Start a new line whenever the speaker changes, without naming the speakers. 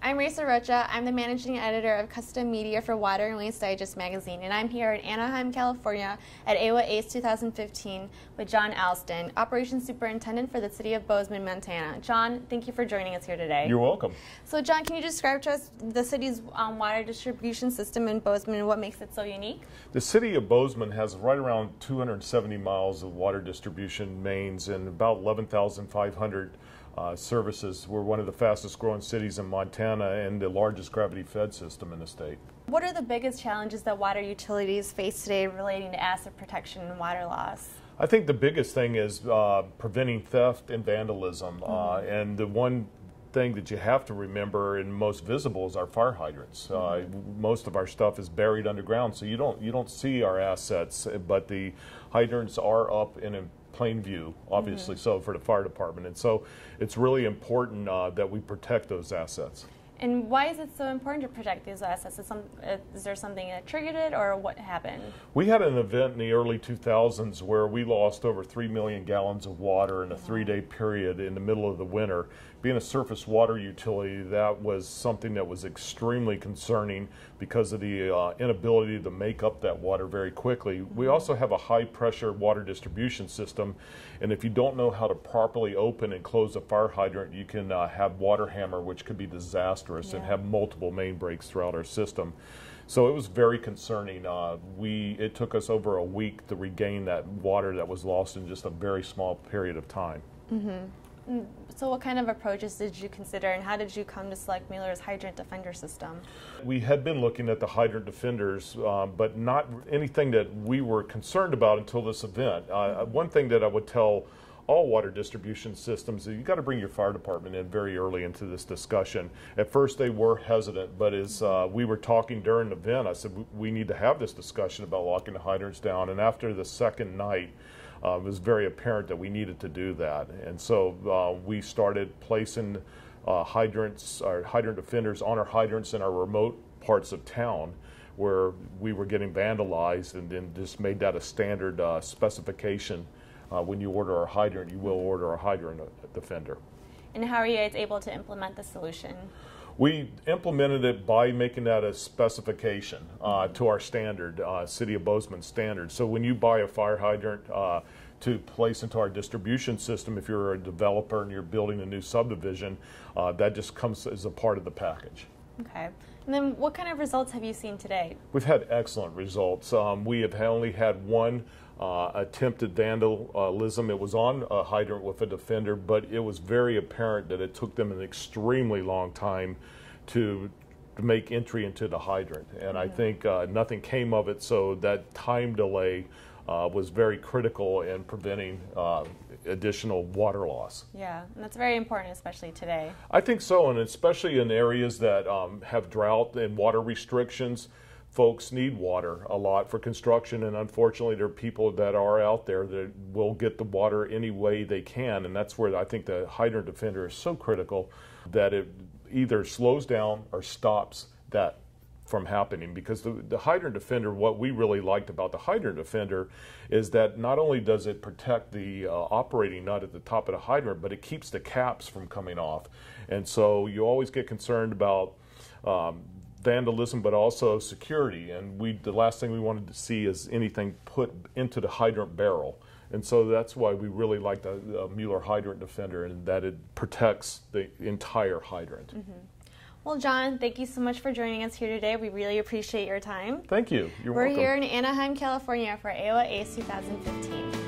I'm Raisa Rocha. I'm the managing editor of custom media for Water and Waste Digest magazine, and I'm here in Anaheim, California at AWA ACE 2015 with John Alston, operations superintendent for the city of Bozeman, Montana. John, thank you for joining us here today.
You're welcome.
So John, can you describe to us the city's water distribution system in Bozeman and what makes it so unique?
The city of Bozeman has right around 270 miles of water distribution mains and about 11,500 services. We're one of the fastest growing cities in Montana and the largest gravity fed system in the state.
What are the biggest challenges that water utilities face today relating to asset protection and water loss?
I think the biggest thing is preventing theft and vandalism. And the one thing that you have to remember and most visible is our fire hydrants. Most of our stuff is buried underground, so you don't see our assets, but the hydrants are up in plain view, obviously, so for the fire department. And so it's really important that we protect those assets.
And why is it so important to protect these assets? Is there something that triggered it, or what happened?
We had an event in the early 2000s where we lost over 3 million gallons of water in a 3-day period in the middle of the winter. Being a surface water utility, that was something that was extremely concerning because of the inability to make up that water very quickly. We also have a high pressure water distribution system, and if you don't know how to properly open and close a fire hydrant, you can have water hammer, which could be disastrous and have multiple main breaks throughout our system. So it was very concerning. It took us over a week to regain that water that was lost in just a very small period of time.
So what kind of approaches did you consider, and how did you come to select Mueller's Hydrant-Defender system?
We had been looking at the Hydrant-Defenders, but not anything that we were concerned about until this event. One thing that I would tell all water distribution systems is you got to bring your fire department in very early into this discussion. At first they were hesitant, but as we were talking during the event, I said we need to have this discussion about locking the hydrants down, and after the second night, it was very apparent that we needed to do that. And so we started placing hydrants, or hydrant defenders on our hydrants in our remote parts of town where we were getting vandalized, and then just made that a standard specification. When you order our hydrant, you will order a hydrant defender. And
how are you guys able to implement the solution?
We implemented it by making that a specification to our standard, City of Bozeman standard. So when you buy a fire hydrant to place into our distribution system, if you're a developer and you're building a new subdivision, that just comes as a part of the package.
Okay. And then what kind of results have you seen today?
We've had excellent results. We have only had one attempted vandalism. It was on a hydrant with a defender, but it was very apparent that it took them an extremely long time to make entry into the hydrant. And I think nothing came of it, so that time delay was very critical in preventing additional water loss.
Yeah, and that's very important, especially today.
I think so, and especially in areas that have drought and water restrictions. Folks need water a lot for construction, and unfortunately there are people that are out there that will get the water any way they can, and that's where I think the hydrant defender is so critical, that it either slows down or stops that from happening. Because the hydrant defender, what we really liked about the hydrant defender is that not only does it protect the operating nut at the top of the hydrant, but it keeps the caps from coming off. And so you always get concerned about vandalism, but also security, and the last thing we wanted to see is anything put into the hydrant barrel. And so that's why we really like the Mueller Hydrant Defender, and that it protects the entire hydrant.
Well, John, thank you so much for joining us here today. We really appreciate your time.
Thank you. You're welcome.
We're here in Anaheim, California for AWA ACE 2015.